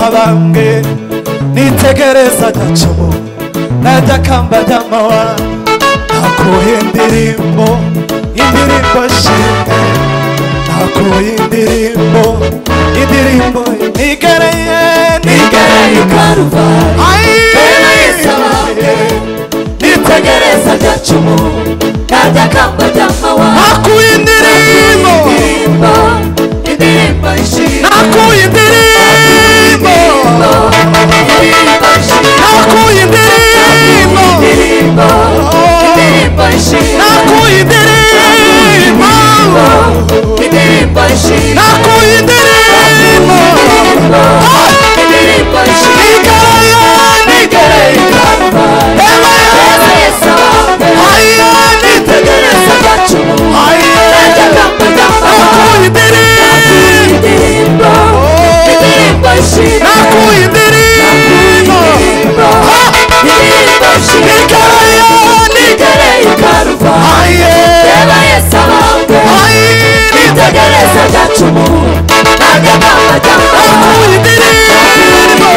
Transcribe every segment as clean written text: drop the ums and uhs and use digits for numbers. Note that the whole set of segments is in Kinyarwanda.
abambwe nitegereza gacumu nadakamba ry'amawa nakuye indirimbo shimwe nakuye indirimbo nigereye Karuvari Bena Yesu abambwe nitegereza gacumu nadakamba ry'amawa nakuye indirimbo shimwe nakuye indirimbo nakuye indirimbo nakuye indirimbo nakuye indirimbo nigereye Bema Yesu aya nitegereza gacumu nadakamba ry'amawa nakuye indirimbo nakuye indirimbo nigereye Karuvari Bema Yesu abambwe nitegereza gacumu nadakamba ry'amawa nakuye indirimbo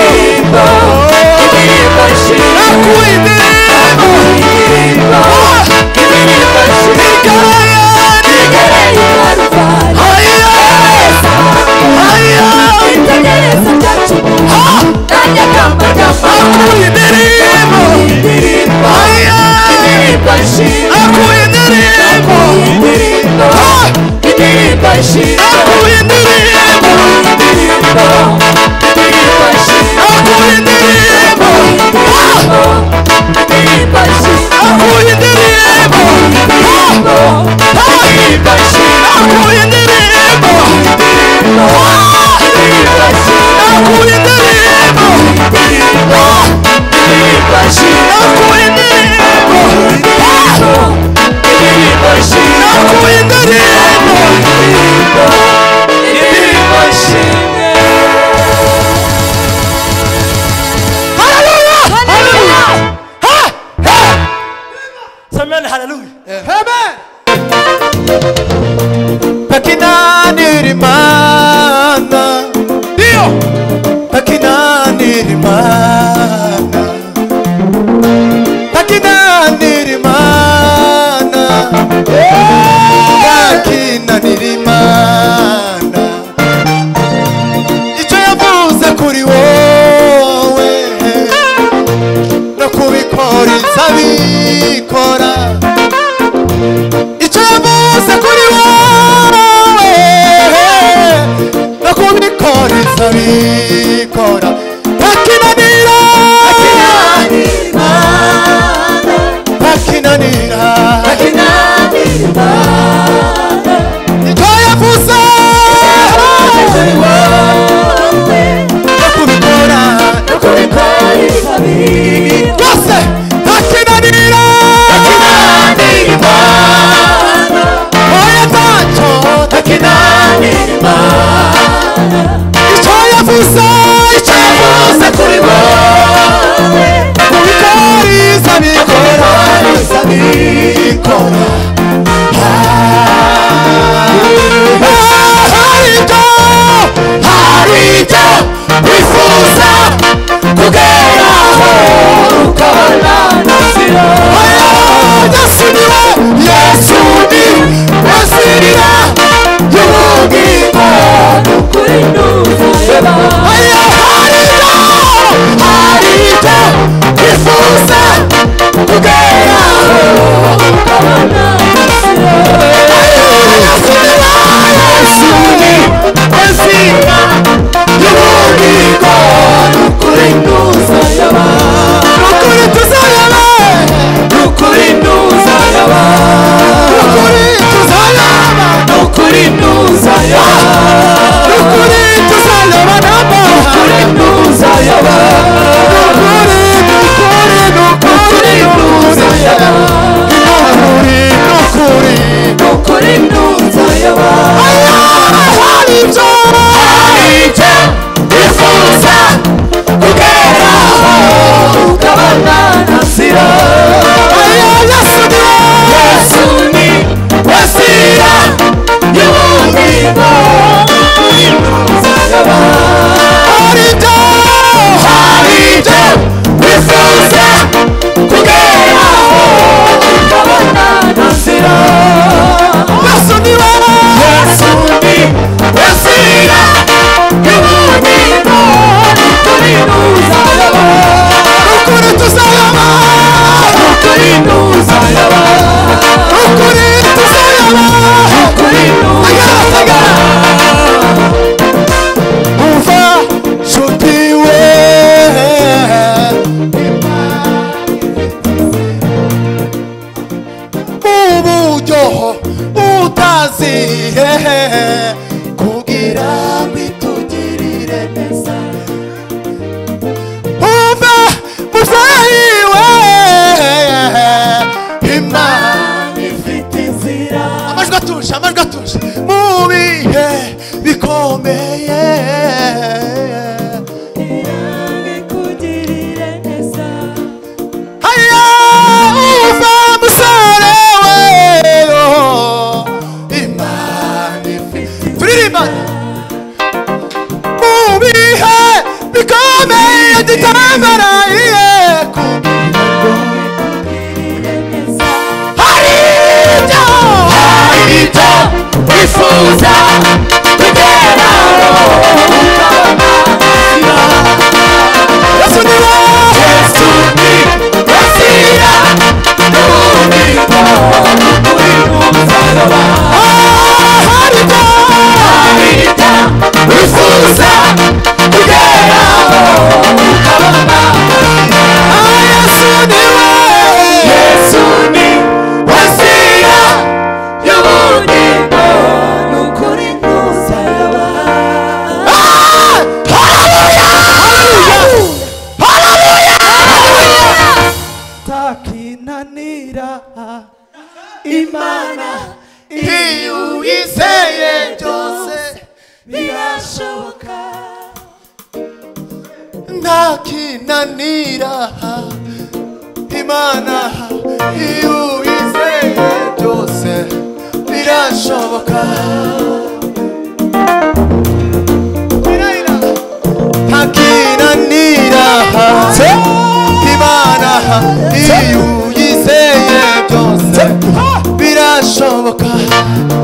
nakuye indirimbo nigereye Karuvari nitegereza gacumu nadakamba ry'amawa nakuye indirimbo nakuye indirimbo nakuye icyo yavuze kuri wowe no kubikora izabikora icyo yavuze kuri wowe no kubikora izabikora ntakinanira icyo yavuze no kubikora byose ntakinanira oya ntacyo ntakinanira icyo yavuze kuri wowe kubikora izabikora hari ibyo wifuza kugeraho ukabona inzira Yesu ni inzira y'ubugingo n'ukuri ntuzaheba hari ibyo wifuza kugeraho ukabona inzira Yesu ni inzira y'ubugingo n'ukuri ntuzaheba n'ukuri ntuzaheba igitambara hari ibyo wifuza kugeraho Yesu ni we Yesu ni Mesiya n'ubugingo uri mu musaraba hari ibyo wifuza kugeraho ukabona Yesu ni we Yesu ni Mesiya y'ubugingo n'ukuri mu musaraba takinanira Imana iyo uyizeye byose birashoboka ntakinanira Imana iyo uyizeye byose birashoboka ntakinanira Imana iyo uyizeye byose birashoboka